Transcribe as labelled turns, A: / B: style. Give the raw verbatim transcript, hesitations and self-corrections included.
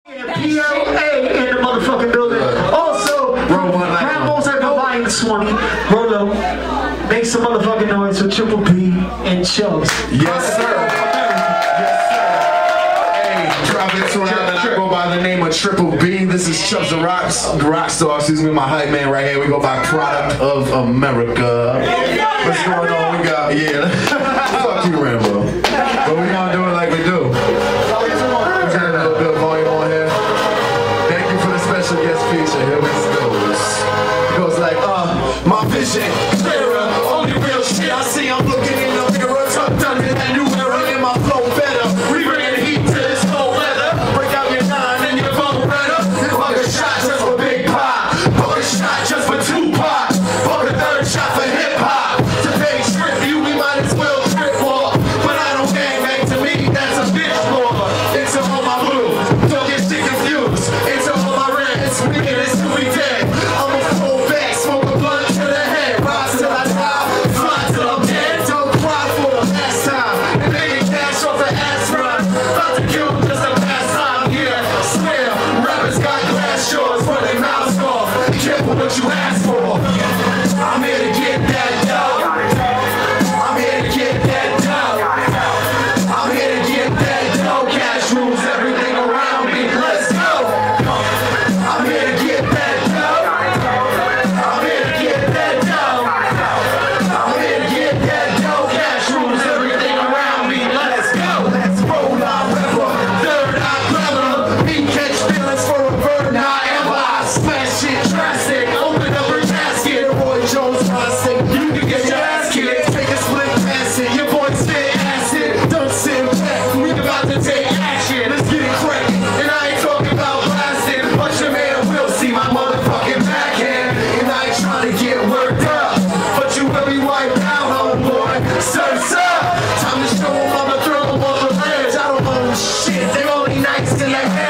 A: P L A in the motherfucking building. Also, Ramos at the Lions twenty. Rolo, make some motherfucking noise for Triple B and Chubbs.
B: Yes, sir. Yes, sir. Hey, drop it to and I go by the name of Triple B. This is Chubbs the Rocks, Rockstar. Excuse me, my hype man right here. We go by Product of America. What's going on? We got, yeah. Fuck you, Rambo. But we gonna do it like we do. Turn a little bit of volume on here. Thank you for the special guest feature. Here we go. It goes like, uh, my vision clearer, only real shit I see. I'm looking in the mirror, tucked under that new era, in my flow better. We bring the heat to this cold weather. Break out your nine and your phone better. Fuck a shot just for Big Pop. Fuck a shot just for Tupac. Fuck a third shot for hip hop. To pay strip you, we might as well trip walk. But I don't gang bang, to me that's a bitch war. It's all my blue, don't get shit confused. It's all my red, it's me and it's who we dead. I'm a full back, smoke a blunt to the head. Rise till I die, fly till I'm dead. Don't cry for the last time. And making cash off the ass run. About to kill just a pastime, yeah. Swear, rappers got glass shores for their mouths off. Be careful what you ask for. I'm here to get that dough. I'm here to get that dough. I'm here to get that dough. Cash rules everything around me. Let's go. I'm here to get that dough. I'm here to get that dough. I'm here to get that dough. Cash rules everything around me. Let's go. Let's roll our river. Third eye clever. Me catch feelings for a bird. Now ever I smash shit drastic. Open up her casket. Roy Jones plastic. You can get your ass kicked. Take a split past it. Your boy spit acid. Don't sit back. We about to take action. Let's get it cracked. And I ain't talking about blasting. But your man will see my motherfucking backhand. And I ain't trying to get worked up. But you will be wiped out, homeboy. Surf's up. Time to show them I'ma throw them off the ledge. I don't own shit. They only nice in the head.